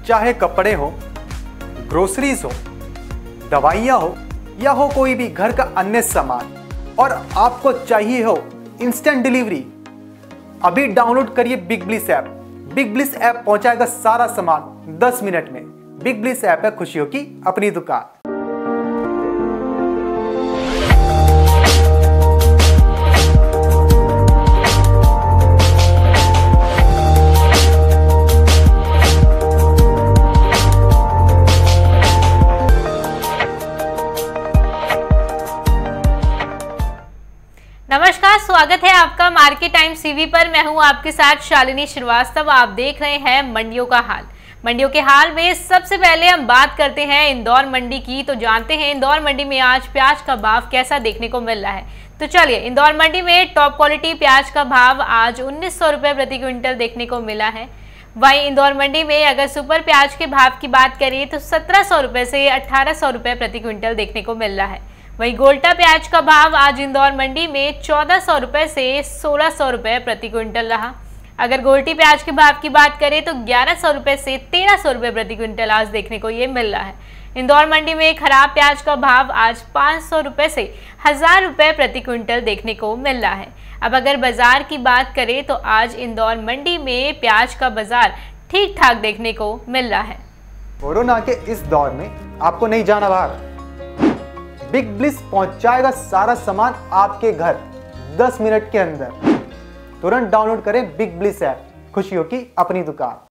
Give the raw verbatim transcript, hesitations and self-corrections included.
चाहे कपड़े हो, ग्रोसरीज हो, दवाइयाँ हो या हो कोई भी घर का अन्य सामान, और आपको चाहिए हो इंस्टेंट डिलीवरी, अभी डाउनलोड करिए Big Bliss app. Big Bliss app पहुंचाएगा सारा सामान दस मिनट में। बिग ब्लिस ऐप है खुशियों की अपनी दुकान। नमस्कार, स्वागत है आपका मार्केट टाइम सीवी पर। मैं हूं आपके साथ शालिनी श्रीवास्तव। आप देख रहे हैं मंडियों का हाल। मंडियों के हाल में सबसे पहले हम बात करते हैं इंदौर मंडी की। तो जानते हैं इंदौर मंडी में आज प्याज का भाव कैसा देखने को मिल रहा है। तो चलिए, इंदौर मंडी में टॉप क्वालिटी प्याज का भाव आज उन्नीस सौ रुपये प्रति क्विंटल देखने को मिला है। वहीं इंदौर मंडी में अगर सुपर प्याज के भाव की बात करें तो सत्रह सौ रुपये से अठारह सौ रुपये प्रति क्विंटल देखने को मिल रहा है। वहीं गोल्टा प्याज का भाव आज इंदौर मंडी में चौदह सौ रुपये से सोलह सौ रुपये प्रति क्विंटल रहा। अगर गोल्टी प्याज के भाव की बात करें तो ग्यारह सौ रुपये से तेरह सौ रुपये प्रति क्विंटल आज देखने को ये मिल रहा है। इंदौर मंडी में खराब प्याज का भाव आज पाँच सौ रुपये से हज़ार रुपये प्रति क्विंटल देखने को मिल रहा है। अब अगर बाजार की बात करें तो आज इंदौर मंडी में प्याज का बाजार ठीक ठाक देखने को मिल रहा है। कोरोना के इस दौर में आपको नहीं जाना बाहर, बिग ब्लिस पहुंचाएगा सारा सामान आपके घर दस मिनट के अंदर। तुरंत डाउनलोड करें बिग ब्लिस ऐप, खुशियों की अपनी दुकान।